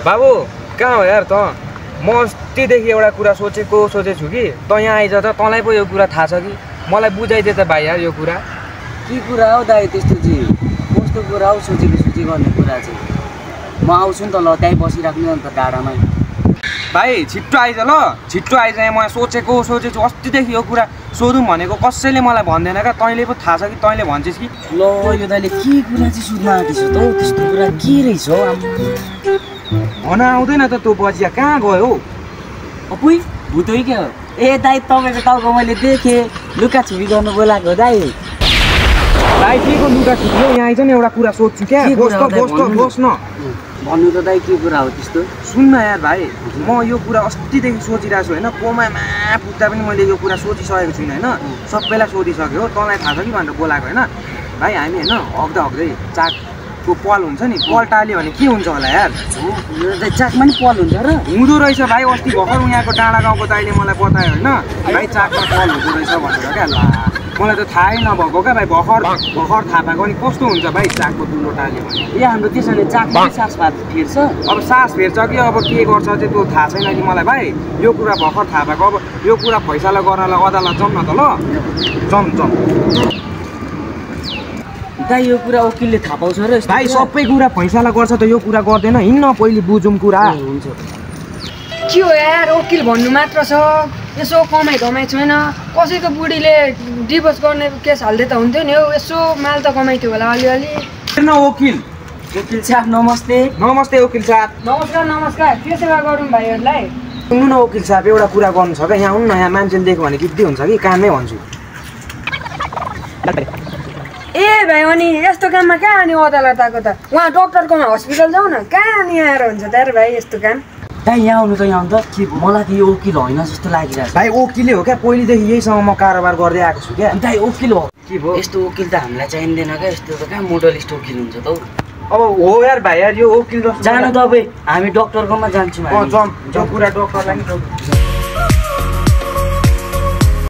बाबु कहाँ हो यार त म अस्तिदेखि एउटा कुरा सोचेको छु कि त यहाँ आइज त तँलाई पो यो कुरा थाहा छ कि मलाई बुझाइदिए त भाइ यार यो कुरा के कुरा हो दाइ त्यस्तो चाहिँ कस्तो कुरा हो सोचेको गर्ने कुरा चाहिँ म आउँछु नि त ल त्यहीँ बसिराख्नु अन्त डाँडामै भाइ छिट्टो आइज ल छिट्टो आइज यहाँ म सोचेको अस्तिदेखि यो कुरा सोधौँ भनेको कसैले मलाई भन्दैन क्या तैँले पो थाहा छ कि तैँले भन्छस् कि ल यो दाइले के कुरा चाहिँ सुत्न आँटेछु त हौ त्यस्तो कुरा के रहेछ हौ भन आउँदैन त तँ बजिया कहाँ गयो हौ अपुई भुतै क्या हो ए दाइ तपाईँको टाउको मैले देखेँ लुका छुपी गर्नु बोलाएको हो दाइ भाइ के को लुगा छुट्यो यहाँ आइज नि एउटा कुरा सोध्छु क्या बस् न भन्नु त दाइ के कुरा हो त्यस्तो सुन्न यार भाइ म यो कुरा अस्तिदेखि सोचिरहेको छु होइन कोमामा पुग्दा पनि मैले यो कुरा सोचिसकेको छुइनँ होइन सबैलाई सोधिसक्यो हो तँलाई थाहा छ कि भनेर बोलाएको होइन भाइ हामी होइन हग्दै चाकको पल हुन्छ नि पल टाल्यो भने के हुन्छ होला यार चाकमा नि पल हुन्छ र हुँदो रहेछ भाइ अस्ति भर्खर यहाँको डाँडा गाउँको दाइले मलाई बतायो होइन भाइ चाकमा पल हुँदो रहेछ भनेर क्या मलाई त थाहै नभएको क्या भाइ भर्खर थाहा पाएको अनि कस्तो हुन्छ भाइ चाकको दुलो टाल्यो भने ए हाम्रो त्यसैले चाकमा सास फेर्छ अब सास फेर्छ कि अब के गर्छ चाहिँ त्यो थाहा छैन कि मलाई भाइ यो कुरा भर्खर थाहा पाएको अब यो कुरा फैसला गर्नलाई अदालत जाउँ न त ल जाउँ दाइ यो कुरा वकिलले थाहा पाउँछ र भाइ सबै कुरा फैसला गर्छ त यो कुरा गर्दैन हिँड्न पहिले बुझौँ कुरा हुन्छ के हो यार वकिल भन्नु मात्र छ यसो कमाइ धमाइ छैन कसैको बुढीले डिभोर्स गर्ने केस हाल्दै त हुन्थ्यो नि हौ यसो माल त कमाइथ्यो होला अलिअलि हेर्न वकिल साहब नमस्ते नमस्ते वकिल साहब नमस्कार के सेवा गरौँ भाइहरूलाई सुन्नु न वकिल साहब एउटा कुरा गर्नु छ क्या यहाँ आउनु न यहाँ मान्छेले देख्यो भने गिद्धि हुन्छ कि कामै भन्छु ए भाइ अनि यस्तो काममा कहाँ अनि अदालत आएको त उहाँ डक्टरकोमा हस्पिटल जाउँ न कहाँ अनि आएर हुन्छ त भाइ यस्तो काम दाइ यहाँ आउनु त यहाँ त के मलाई त यो वकिल होइन जस्तो लागिरहेको छ भाइ वकिलै हो क्या पहिलेदेखि यहीसँग म कारोबार गर्दै आएको छु क्या दाइ वकिल हो के भयो यस्तो वकिल त हामीलाई चाहिँदैन क्या यस्तो त कहाँ मोडलिस्ट वकिल हुन्छ त अब हो यार भाइ यार यो वकिल जानु तपाईँ हामी डक्टरकोमा जान्छौँ जाउँ कुरा डक्टरलाई नि